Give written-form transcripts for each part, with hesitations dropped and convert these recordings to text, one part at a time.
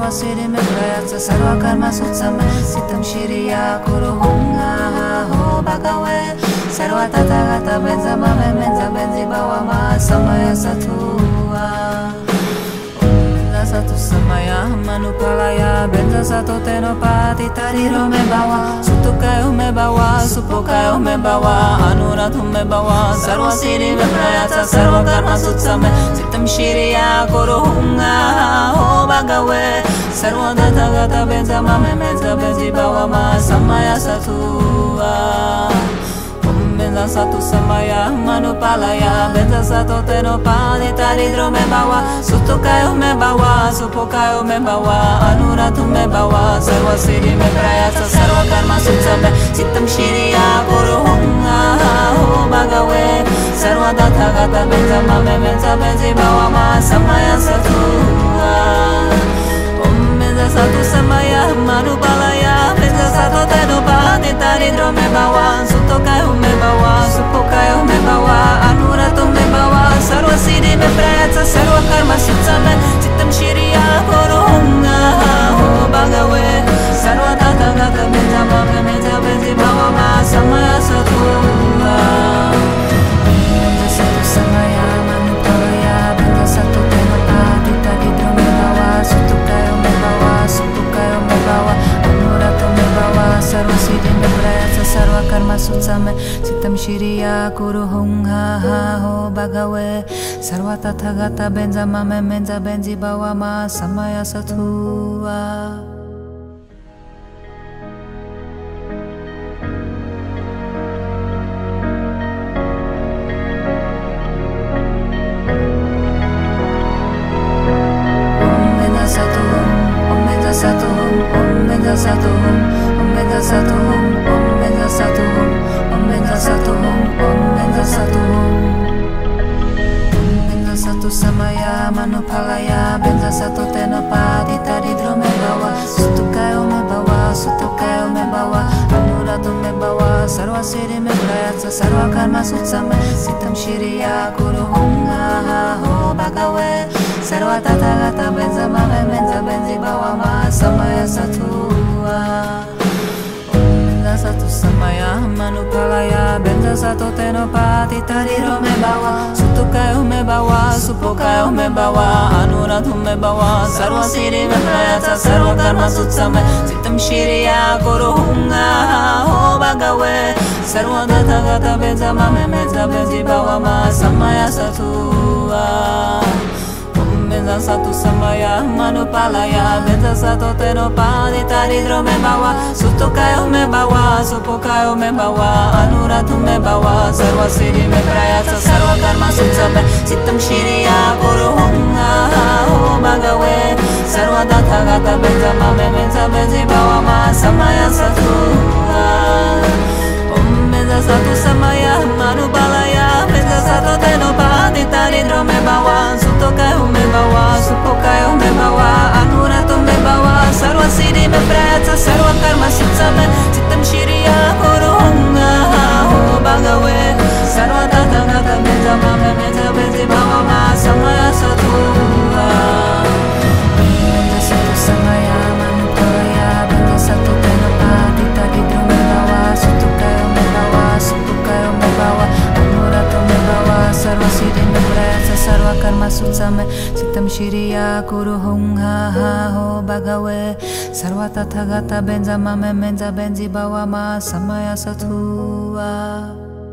sarva siddhi me prayatsa sarva karma sutsame sitam shiriya kuruhum ho bhagave sarva tathagata benza mame menza benzi bhavama samaya satua satu samaya manupalaya benza sato teno pati tariro me bawa sutukayo me bawa supokayo me bawa anuradhu me bawa sarva siddhi me prayatsa sarva karma sutsame sitam shiriya kuruhum ho bhagave sarva tathagata benza mame menza benzi bhavama samaya satua benza satu samaya manupalaya benza sato teno pati taridro me bawa sutukayo me bawa supokayo me bawa anuradhu me bawa sarva siddhi me prayatsa sarva karma sutsame sitam shiriya kuruhum ho bhagave sarva tathagata benza mame menza benzi bhavama samaya satua benza satu samaya manupalaya benza sato teno pati taridro me bawa sutukayo me bawa supokayo me bawa anuradhu me bawa sarva siddhi me prayatsa sarva karma sutsame sitam shiriya kuruhum ho bhagave sarva tathagata benza mame menza benzi bhavama samaya satua benza satu samaya manupalaya benza sato teno pati taridro me bawa sutukayo me bawa supokayo me bawa anuradhu me bawa sarva siddhi me prayatsa sarva karma sutsame sitam shiriya kuruhum ho bhagave sarva tathagata benza mame menza benzi bhavama samaya satua satu samaya manupalaya benza sato teno pati taridro me bawa sutukayo me bawa sutukayo me bawa anuradhu me bawa sarva siddhi me prayatsa sarva karma sutsame sitam shiriya kuruhum ho bhagave sarva tathagata benza mame menza benzi bhavama samaya satua satu samaya manupalaya benza sato teno pati taridro me bawa sutukayo me bawa supokayo me bawa anuradhu me bawa sarva siddhi me prayatsa sarva karma sutsame sitam shiriya kuruhum ho bhagave sarva tathagata benza mame menza benzi bhavama samaya satua benza satu samaya manupalaya benza sato teno pati taridro me bawa sutukayo me bawa supokayo me bawa anuradhu me bawa sarva siddhi me prayatsa sarva karma sutsame sitam shiriya kuruhum ho bhagave sarva tathagata benza mame menza benzi bhavama samaya satua benza satu samaya manupalaya benza sato teno pati taridro me bawa sutukayo me bawa supokayo me bawa anuradhu me bawa sarva siddhi me prayatsa sarva karma sutsame sitam shiriya kuruhum ho bhagave sarva tathagata benza mame menza benzi bhavama samaya satua benza satu samaya manupalaya benza sato teno pati taridro me bawa sutukayo me bawa supokayo me bawa anuradhu me bawa sarva siddhi me prayatsa sarva karma sutsame sitam shiriya kuruhum ho bhagave sarva tathagata benza mame menza benzi bhavama samaya satua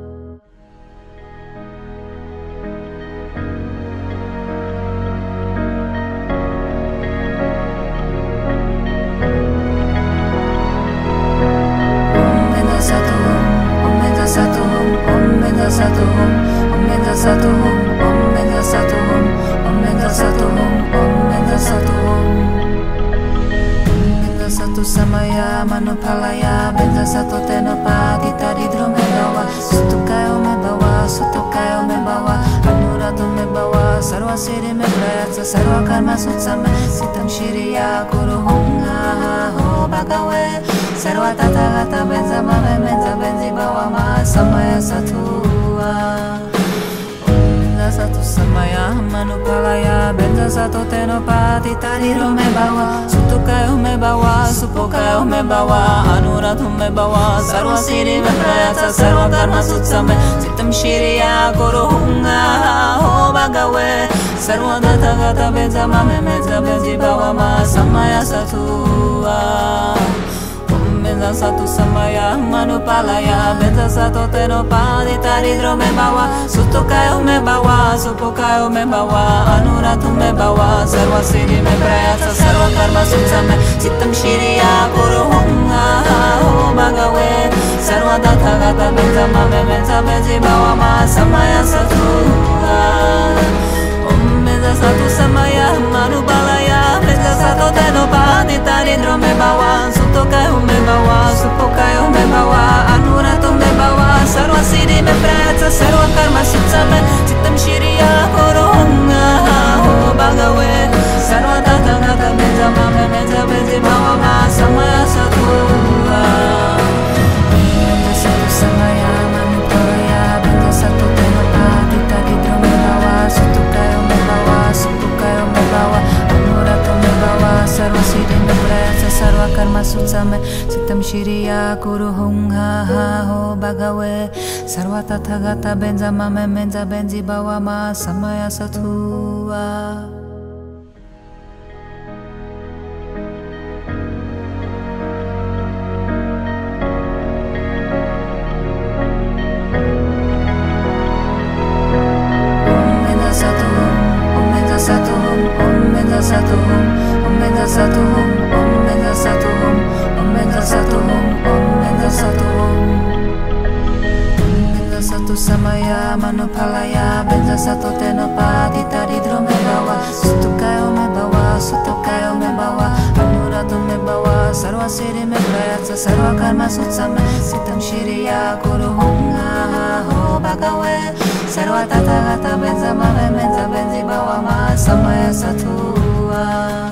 satu samaya manupalaya benza sato teno pati taridro me bawa sutukayo me bawa sutukayo me bawa anuradhu me bawa sarva siddhi me prayatsa sarva karma sutsame sitam shiriya kuruhum ho bhagave sarva tathagata benza mame menza benzi bhavama samaya satua satu samaya manupalaya benza satu tenopati tariro me bawa sutukayo me bawa supokayo me bawa anuratu me bawa sarva siddhi me prayasa sarva karma sutsame citam shiriya guru hunga ho bhagave sarva data gata benza mame meza benzi bawa ma samaya satua benza satu samaya manupalaya benza satu tenopati taridro me bawa sutukayo me bawa supokayo me bawa anuratu me bawa sarva siddhi me prayasa sarva karma sutsame citam shiriya guru hunga ho bhagave sarva data gata benza mame meza benzi bawa ma samaya satua benza satu samaya manupalaya benza satu tenopati taridro me bawa sutukayo me bawa supokayo me bawa anuratu me bawa sarva siddhi me prayasa sarva karma sutsame citam shiriya guru hunga ho bhagave sarva data gata benza mame meza benzi bawa ma samaya satua benza satu samaya manupalaya benza satu tenopati taridro me bawa sutukayo me bawa supokayo me bawa anuratu me bawa sarva siddhi me prayasa sarva karma sutsame citam shiriya guru hunga ho bhagave sarva tathagata benza mame menza benzi bawa ma samaya satua satu samaya manupalaya benza satu tenopati taridro me bawa sutukayo me bawa sutukayo me bawa anuratu me bawa sarva siddhi me prayasa sarva karma sutsame citam shiriya guru hunga ho bhagave sarva tathagata benza mame menza benzi bawa ma samaya satua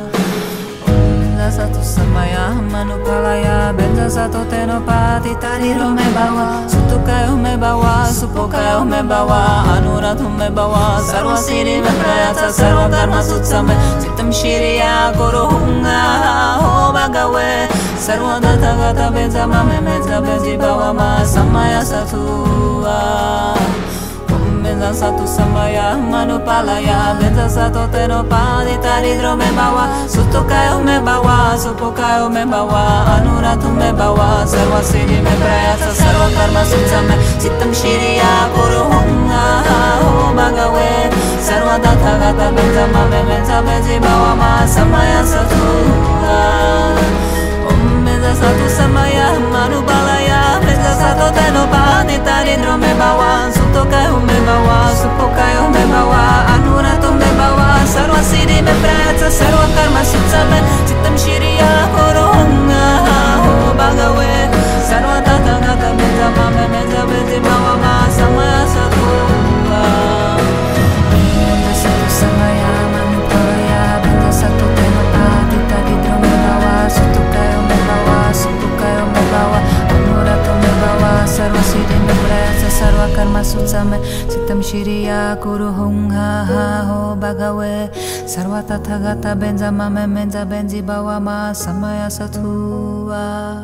satu samaya manupalaya benza satu tenopati taridro me bawa sutukayo me bawa supokayo me bawa anuratu me bawa sarva siddhi me prayasa sarva karma sutsame citam shiriya guru hunga ho bhagave sarva data gata benza mame meza benzi bawa ma samaya satua benza satu samaya manupalaya benza satu tenopati taridro me bawa sutukayo me bawa supokayo me bawa anuratu me bawa sarva siddhi me prayasa sarva karma sutsame citam shiriya guru hunga ho bhagave sarva data gata benza mame menza benzi bawa ma samaya satua benza satu samaya manupalaya benza satu tenopati taridro me bawa sutukayo me bawa supokayo me bawa anuratu me bawa sarva siddhi me prayasa sarva karma sutsame citam shiriya guru hunga ho bhagave sarva data gata benza mame menza benzi bawa ma samaya satua benza satu samaya manupalaya benza satu tenopati taridro me bawa sutukayo me bawa supokayo me bawa anuratu me bawa sarva siddhi me prayasa sarva karma sutsame citam shiriya guru hunga ho bhagave sarva tathagata benza mame menza benzi bawa ma samaya satua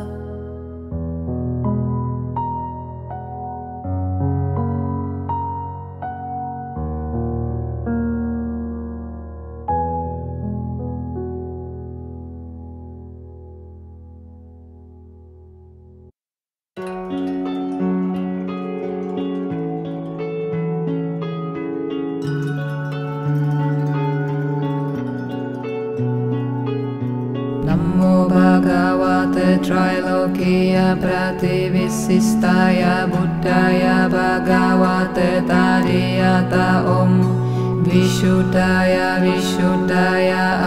Namo Bhagavate Trailokiya Prativissistaya Buddhaya Bhagavate Tariyata Om Vishuddhaya Vishuddhaya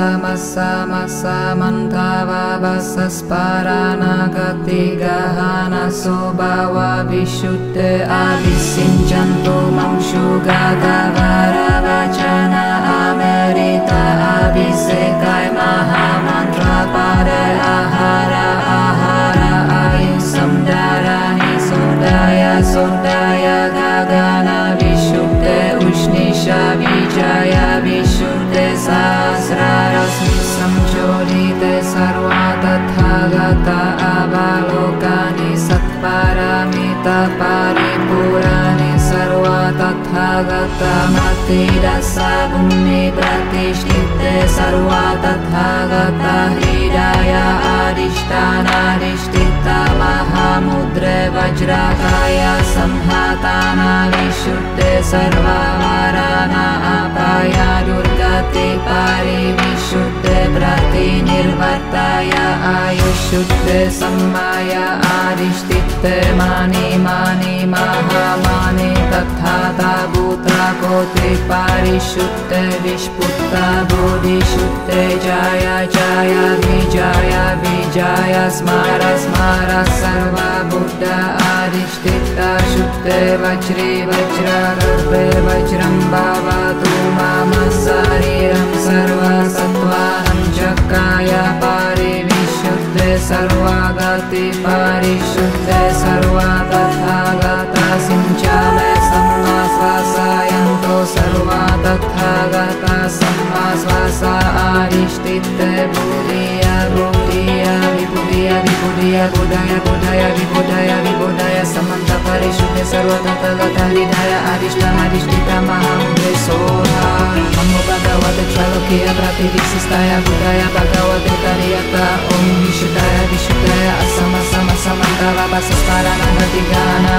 Asamasa Vasasparana Gati Gahana Sobhava Vishuddhe Abhisinjanto Mamshugata Varavachana Amerita Abhisekai Mahamantra Pade Ahara Ahara Ayusamdharani Sodaya Sodaya Gagana Vishuddhe Ushni Samanta paripurani sarva tathagata mati dasa bhumi pratishtite sarva tathagata hridaya adhisthana adhisthita mahamudre vajrakaya samhatana vishuddhe sarva varana apaya durgati parivishuddhe prati nirvartaya ayushuddhe sammaya adhisthite mani mani mahamani tathata bhuta koti parishuddhe vishputta bodhishuddhe jaya jaya vijaya vijaya smara smara sarva buddha adhisthita shuddhe vajri vajra garbe vajram bhavatu mama sariram sarva sattvanam chakaya parivishuddhe sarvagati parishuddhe sarva tathagata sinchame samma svasayanto sarva tathagata samma svasa adhisthite buddhiya buddhiya vibudhiya vibudhiya buddhaya buddhaya vibudhaya vibudhaya samanta parishuddhe sarva tathagata hridaya adhisthana adhisthita mahamudre soha namo bhagavate trailokiya prativisistaya buddhaya bhagavate tariyata om vishuddhaya vishuddhaya asama sama samanta vabhasasparana nadigana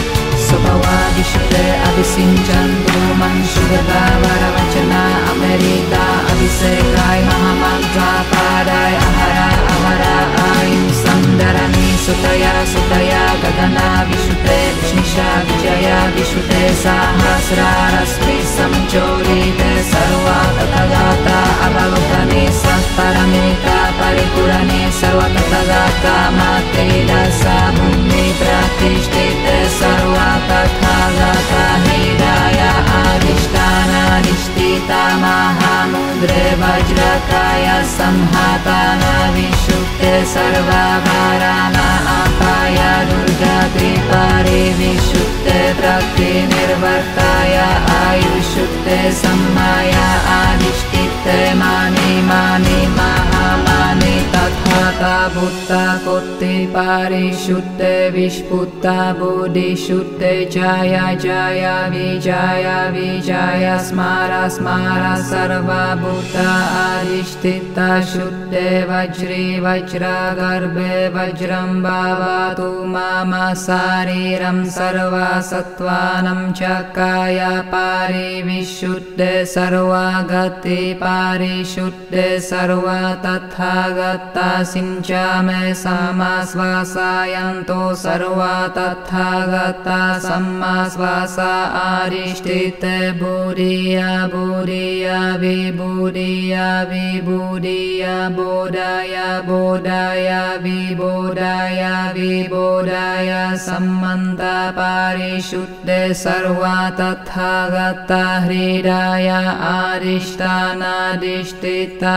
Sobawa vishuddhe abhisinjantu manshugata varavachana amerita abhisekai mahamantra padai ahara ahara ayum sandarani sutaya sutaya gagana vishuddhe vishnisha vijaya vishuddhe sahasrarasmi samchodite sarva tathagata avalokani satparamita paripurani sarva tathagata mate dasa bhumi pratishtite sarva tathagata hridaya adhisthana adhisthita mahamudre vajrakaya samhatana vishuddhe sarva varana apaya durgati parivishuddhe prati nirvartaya ayushuddhe sammaya adhisthite mani mani mahamani tathata bhutta koti parishuddhe vishputta bodhishuddhe jaya jaya vijaya vijaya smara smara sarva buddha adhisthita shuddhe vajri vajra garbe vajram bhavatu mama sariram sarva sattvanam chakaya parivishuddhe sarva gati parishuddhe sarva tathagata sinchame sama svasayanto sarva tathagata samma svasa adhisthite buddhiya buddhiya vibudhiya vibudhiya bodhaya bodhaya vibodhaya vibodhaya sammanta parishuddhe sarva tathagata hridaya adhisthana adhisthita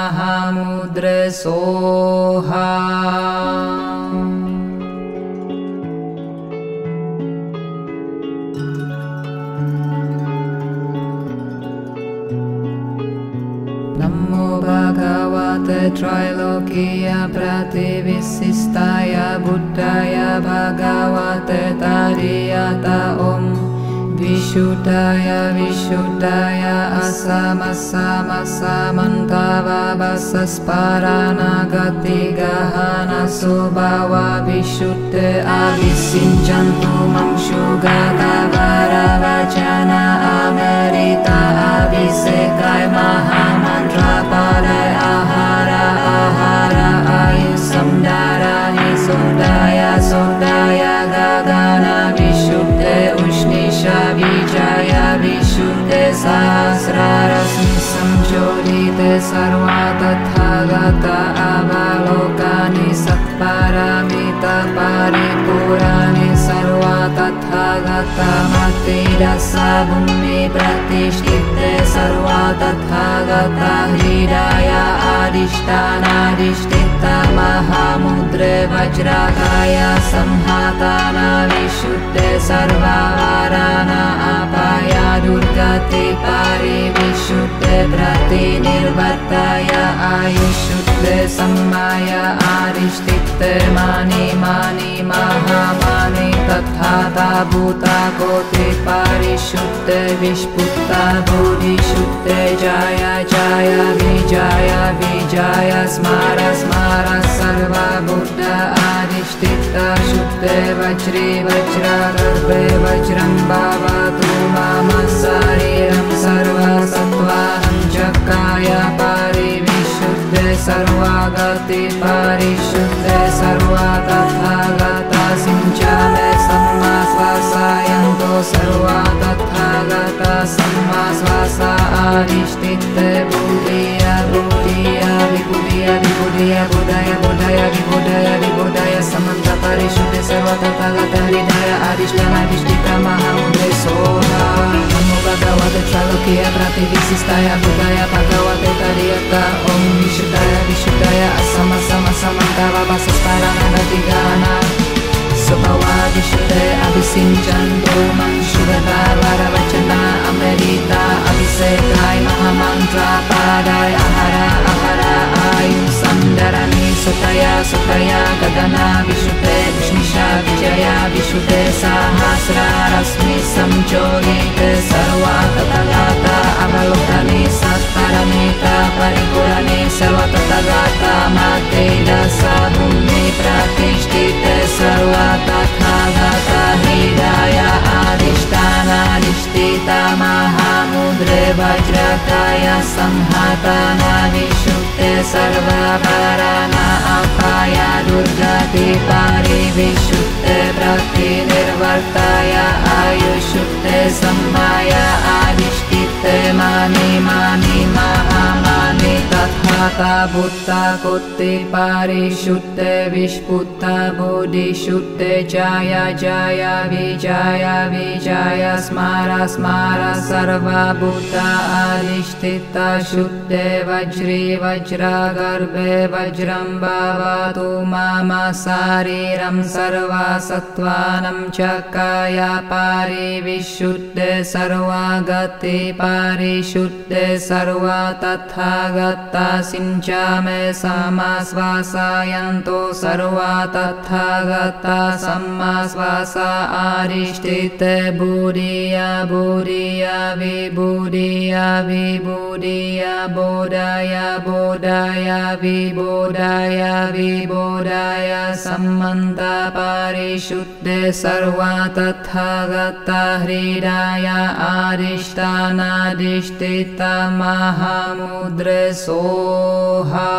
mahamudre soha Namo bhagavate trailokiya prativisistaya buddhaya bhagavate tariyata om Vishuddhaya vishuddhaya asama samanta vabhasasparana gati gahana subhava vishuddhe abhisinjantu mamshugata varavachana amerita abhisekai mahamantra padai ahara ahara ayusam darani sundaya sundaya gagana vishuddhe ushnisha vijaya vishuddhe sahasrarasmi samchodite sarva tathagata avalokani satparamita paripurani sarva tathagata mati dasa bhumi pratishtite sarva tathagata hridaya adhisthana adhisthita mahamudre vajrakaya samhatana vishuddhe sarva varana apaya durgati parivishuddhe prati nirvartaya ayushuddhe Vishuddhe Sammaya Adishtitte Mani Mani Mahamani Tathata Bhuta Koti Parishuddhe Vishputta Bodhishuddhe Jaya Jaya Vijaya Vijaya Smara Smara Sarva Buddha Adishtitta Shuddhe Vajri Vajra Garbhe Vajram Bhavatu Mama Sariram Sarva Sattvanam Chakaya Pari Vishuddhe Sarvagati Parishuddhe Sarva Tathagata Sinchame Samma Svasayanto Sarva Tathagata Samma Svasa Adishtitte Buddhiya Buddhiya Vibhuddhiya Vibhuddhiya Buddhaya Buddhaya Vibhuddhaya Vibhuddhaya Samanta Parishuddhe Sarva Tathagata Hridaya Adishtana Adishtita Mahamudre Soha Namo Bhagavate Chalokya Prativisistaya Buddhaya Bhagavate Tariyaka Om Vishuddhaya Vishuddhaya Asama Sama Samanta Vabhasastarana Nadigana Subhava Vishuddhe Abhisinjanto Manshurata Varavachana Amerita Abhisekaya Mahamantra Padaya Ahara Ahara Ayum Sandarani Sutaya Sutaya Gadana Vishuddhe Vishnisha Vijaya Vishuddhe Sahasra Rasmi Samjogite Sarva Tathagata Avalokani Sattaramita Paripurani Sarva Tathagata Mateda Sadhuni Pratishtite Sarva Tathagata Hridaya Adishtana Adishtita Mahamudre Vajrakaya Samhatana Vishuddhe Sarva Parana Apaya Durgati Pari Vishuddhe Prati Nirvartaya Ayushuddhe Sammaya Adishtite Mani Mani Mahamani Tathata Bhutta Koti Parishuddhe Vishputta Bodhishuddhe Jaya Jaya Vijaya Vijaya Smara Smara Sarva Bhuta Adishtita Shuddhe Vajri Vajra Garbhe Vajram Bhavatu Mama Sariram Sarva Sattvanam Chakaya Pari Vishuddhe Sarva Gati Parishuddhe Sarva Tathagata Sinchame Sama Svasayanto Sarva Tathagata Samma Svasa Adishtite Buddhiya Buddhiya Vibhuddhiya Vibhuddhiya Bodhaya Bodhaya Vibodhaya Vibodhaya Sammanta Parishuddhe Sarva Tathagata Hridaya Adishtana Adishtita Mahamudre Soha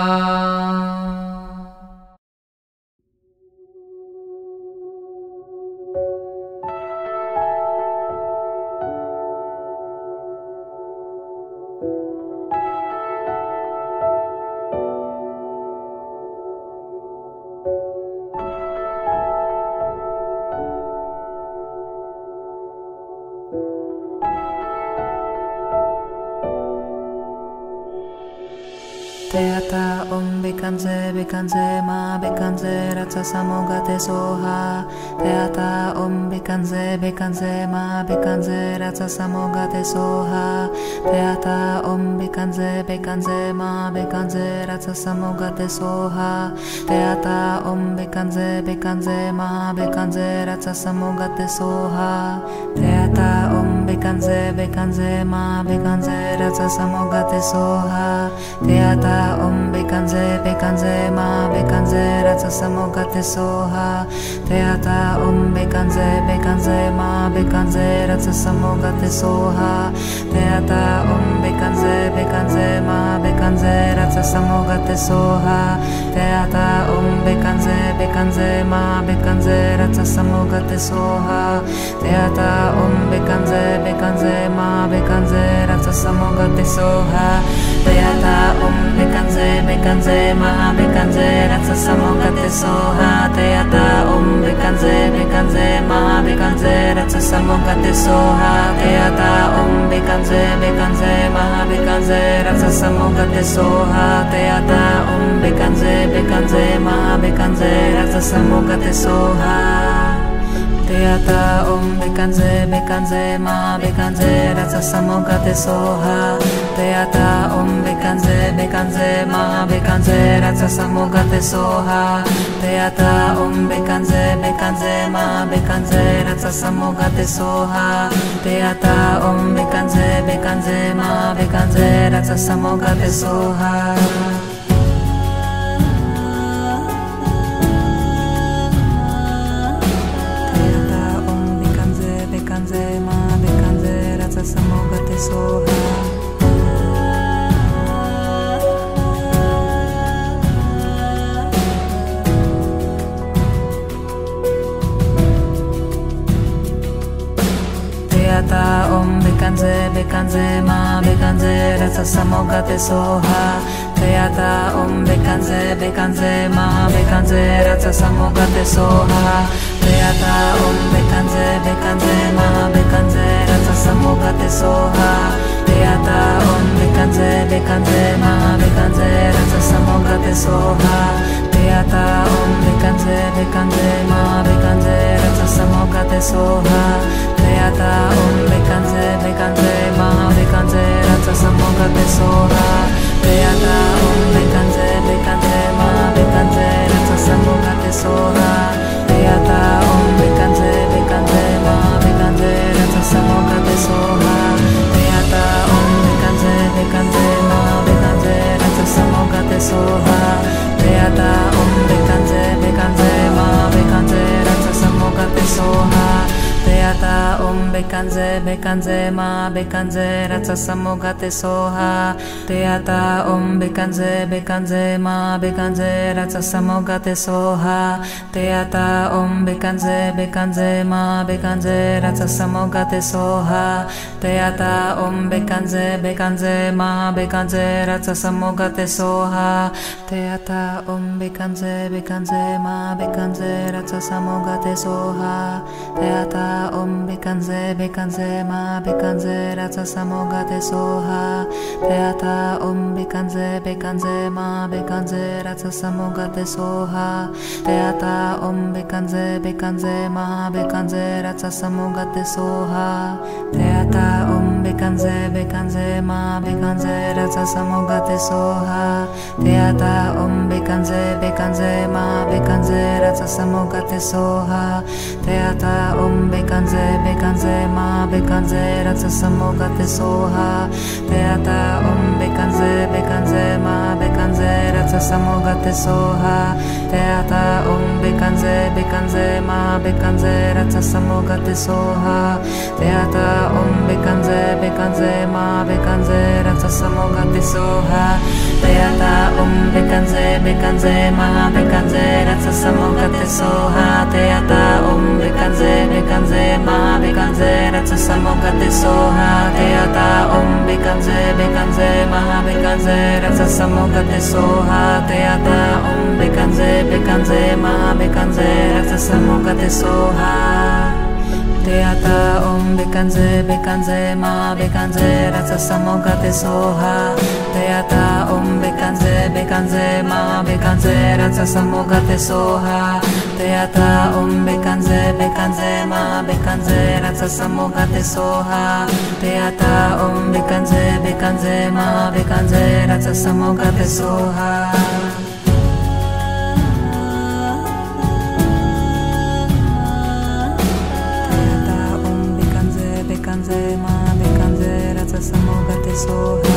Teata Om Bikanze Bikanze Ma Bikanze Ratsa Samogate Soha Teata Om Bikanze Bikanze Ma Bikanze Ratsa Samogate Soha Teata Om Bikanze Bikanze Ma Bikanze Ratsa Samogate Soha Teata Om Bikanze Bikanze Ma Bikanze Ratsa Samogate Soha Teata Om Bikanze Bikanze Ma Bikanze Ratsa Samogate Soha Teata Om Bikanze Bikanze Ma Bikanze Ratsa Samogate Soha Teata Om Bikanze Bikanze Ma Bikanze Ratsa Samogate Soha Teata Om Bikanze Bikanze Ma Bikanze Ratsa Samogate Soha Teata Om Bikanze Bikanze Ma Bikanze Ratsa Samogate Soha Teata Om Bikanze Bikanze Ma Bikanze Ratsa Samogate Soha Teata Om Bikanze Bikanze Ma Bikanze Ratsa Samogate Soha Teata Om Bikanze Bikanze Ma Bikanze Ratsa Samogate Soha Teata Om Bikanze Bikanze Ma Bikanze Ratsa Samogate Soha Teata Om Bikanze Bikanze Ma Bikanze Ratsa Samogate Soha Teata Om Bikanze Bikanze Ma Bikanze Ratsa Samogate Soha Teata Om Bekanze Bekanze Ma Bekanze Ratsa Samogate Soha Teata Om Bekanze Bekanze Ma Bekanze Ratsa Samogate Soha Teata Om Bekanze Bekanze Ma Bekanze Ratsa Samogate Soha Samogate Soha Teata Om Bekanze Bekanze Ma Bekanze Ratsa Samogate Soha Teata Om Bekanze Bekanze Ma Bekanze Ratsa Samogate Soha Teata Om Bekanze Bekanze Ma Bekanze Ratsa Samogate Soha Teata Om Bekanze Bekanze Ma Bekanze Ratsa Samogate Soha Teata Om Bekanze Bekanze Ma Bekanze Ratsa Samogate Soha Teata Om Bekanze Bekanze Ma Bekanze Ratsa Samogate Soha Teata Om Bekanze Bekanze Ma Bekanze Ratsa Samogate Soha Teata Om Bekanze Bekanze Ma Bekanze Ratsa Samogate Soha Teata Om Bekanze Bekanze Ma Bekanze Ratsa Samogate Soha Teata Om Bekanze Bekanze Ma Bekanze Ratsa Samogate Soha Teata Om Bekanze Bekanze Ma Bekanze Ratsa Samogate Soha Teata Om Bekanze Bekanze Ma Bekanze Ratsa Samogate Soha Teata Om Bekanze Bekanze Ma Bekanze Ratsa Samogate Soha Teata Om Bekanze Bekanze Ma Bekanze Ratsa Samogate Soha Teata Om Bekanze Bekanze Ma Bekanze Ratsa Samogate Soha Teata Om Bekanze Bekanze Ma Bekanze Ratsa Samogate Soha Teata Om Bekanze Bekanze Ma Bekanze Ratsa Samogate Soha Teata Om Bekanze Bekanze Ma Bekanze Ratsa Samogate Soha Teata Om Bekanze Bekanze Ma Bekanze Ratsa Samogate Soha Teata Om Bekanze Bekanze Ma Bekanze Ratsa Samogate Soha Teata Om Bekanze Bekanze Ma Bekanze Ratsa Samogate Soha Teata Om Bekanze Bekanze Ma Bekanze Ratsa Samogate Soha Teata Om Bekanze Bekanze Ma Bekanze Ratsa Samogate Soha Teata Om Bekanze Bekanze Ma Bekanze Ratsa Samogate Soha Teata Om Bekanze Bekanze Ma Bekanze Ratsa Samogate Soha Teata Om Bekanze Bekanze Ma Bekanze Ratsa Samogate Soha Teata Om Bekanze Bekanze Ma Bekanze Ratsa Samogate Soha Teata Om Bekanze Bekanze Ma Bekanze Ratsa Samogate Soha Teata Om Bekanze Bekanze Ma Bekanze Ratsa Samogate Soha Teata Om Bekanze Bekanze Ma Bekanze Ratsa Samogate Soha Teata Om Bekanze Bekanze Ma Bekanze Ratsa Samogate Soha Teata Om Bekanze Bekanze Ma Bekanze Ratsa Samogate Soha Bekanze Ma Bekanze Ratsa Samogate Soha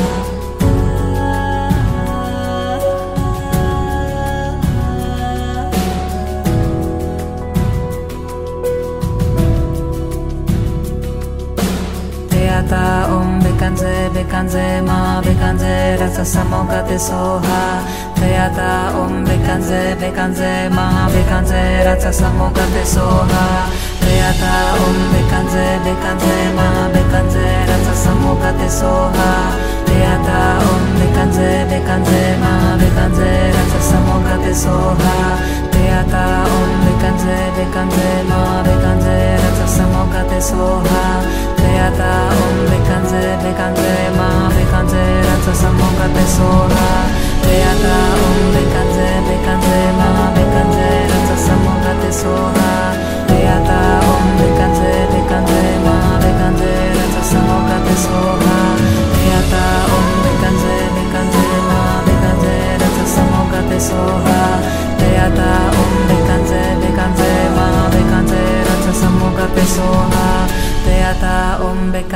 Teata Om Bekanze Bekanze Ma Bekanze Ratsa Samogate Soha Teata Om Bekanze Bekanze Ma Bekanze Ratsa Samogate Soha Teata Om Bekanze Bekanze Ma Bekanze Ratsa Samogate Soha Teata Om Bekanze Bekanze Ma Bekanze Ratsa Samogate Soha Teata Om Bekanze Bekanze Ma Bekanze Ratsa Samogate Soha Teata Om Bekanze Bekanze Ma Bekanze Ratsa Samogate Soha Teata Om Bekanze Bekanze Ma Bekanze Ratsa Samogate Soha Teata Om Bekanze Bekanze Ma Bekanze Ratsa Samogate Soha Teata Om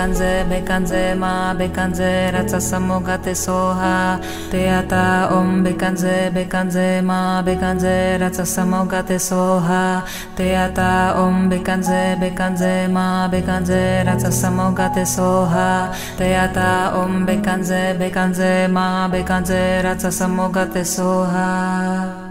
bekanze bekanze ma bekanze ratsa samogate soha teata om bekanze bekanze ma bekanze ratsa samogate soha teata om bekanze bekanze ma bekanze ratsa samogate soha teata om bekanze bekanze ma bekanze ratsa samogate soha.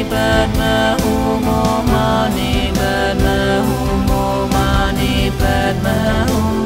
Padma Hum Om Mani Padma Hum Om Mani Padma Hum.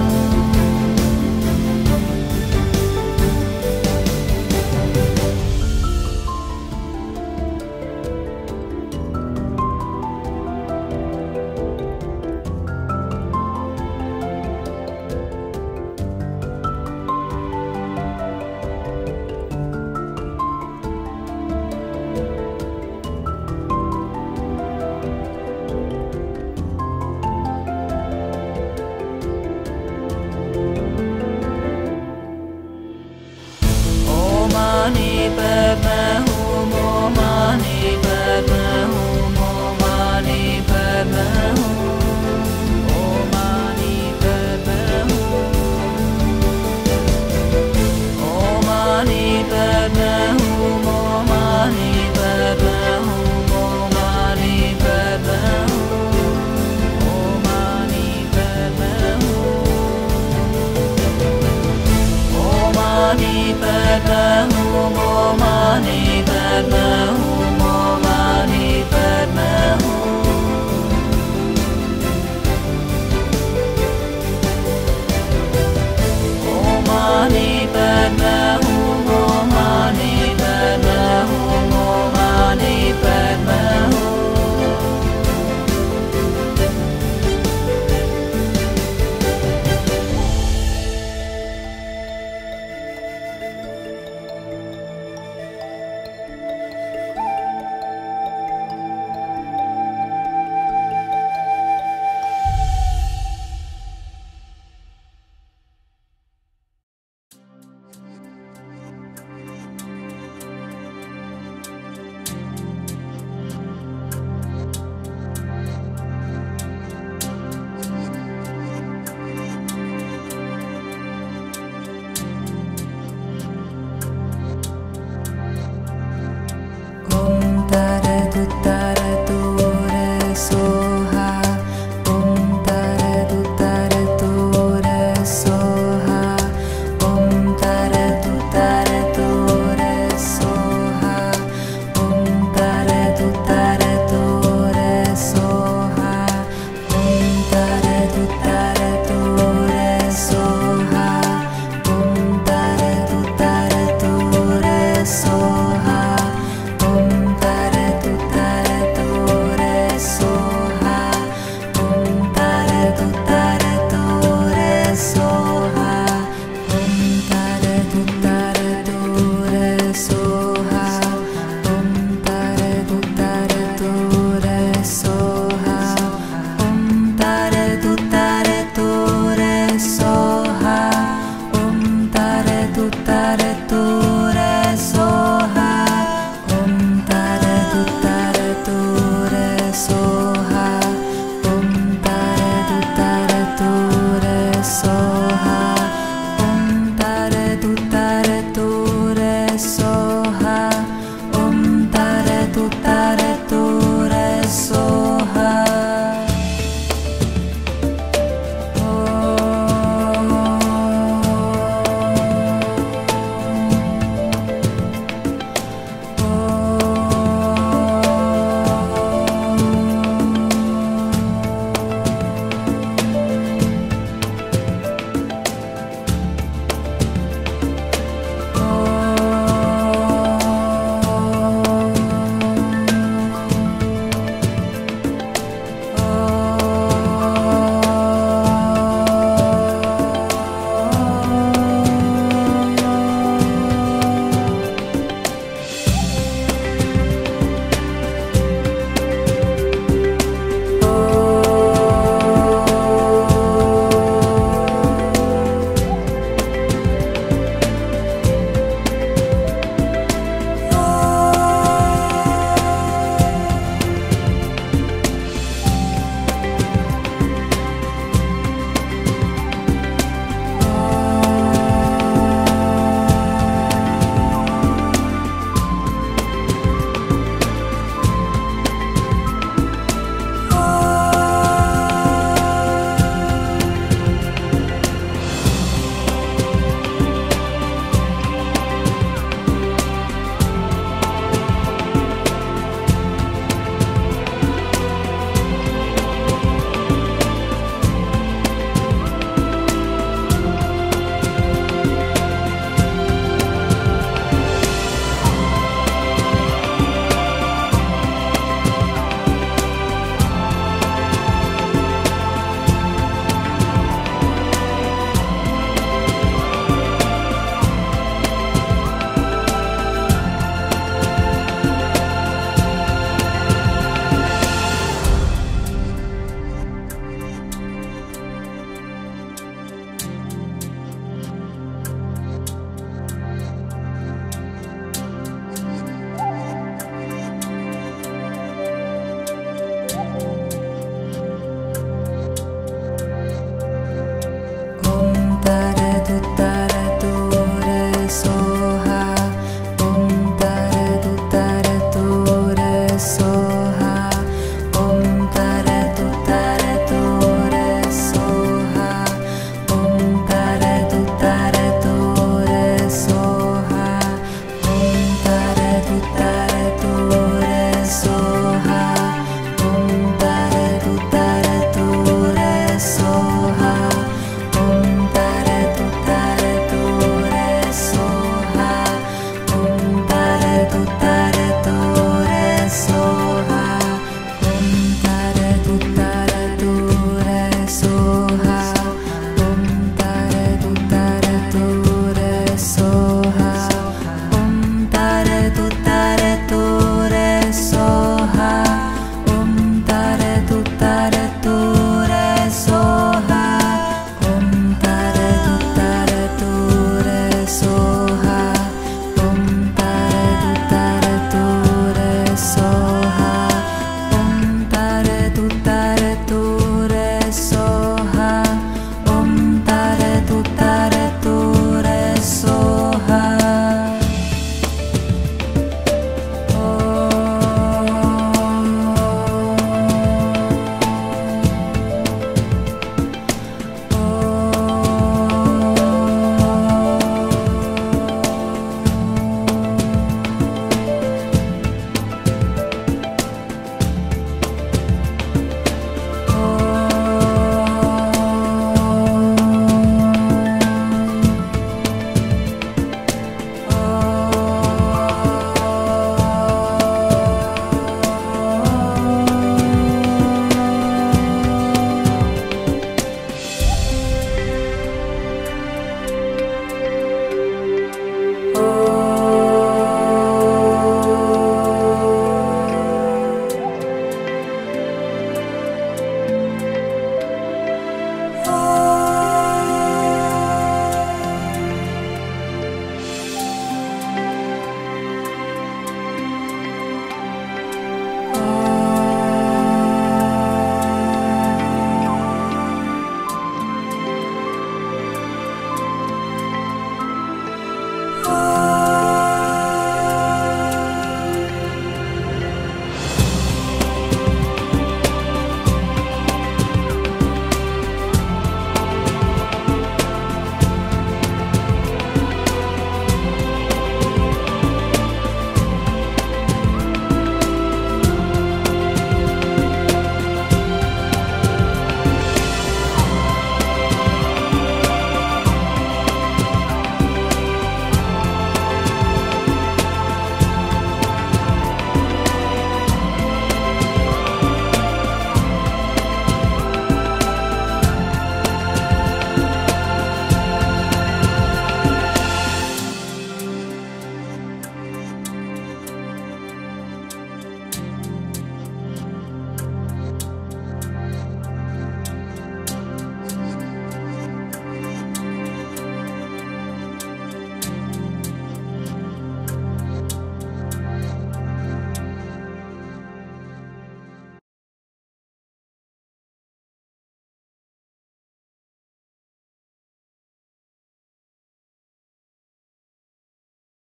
Mani Padma Hum Om Mani Padma Hum Om Mani Padma Hum. Om Mani Padma Hum. Om Mani Padma Hum Om Mani Padma Hum Om Mani Padma Hum. Om Mani Padma Hum. Om Mani Padma Hum Om Mani